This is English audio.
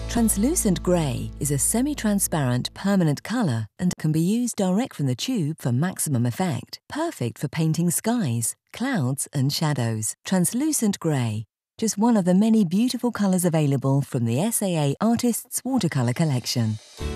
Translucent grey is a semi-transparent permanent colour and can be used direct from the tube for maximum effect. Perfect for painting skies, clouds and shadows. Translucent grey, just one of the many beautiful colours available from the SAA Artists Watercolour collection.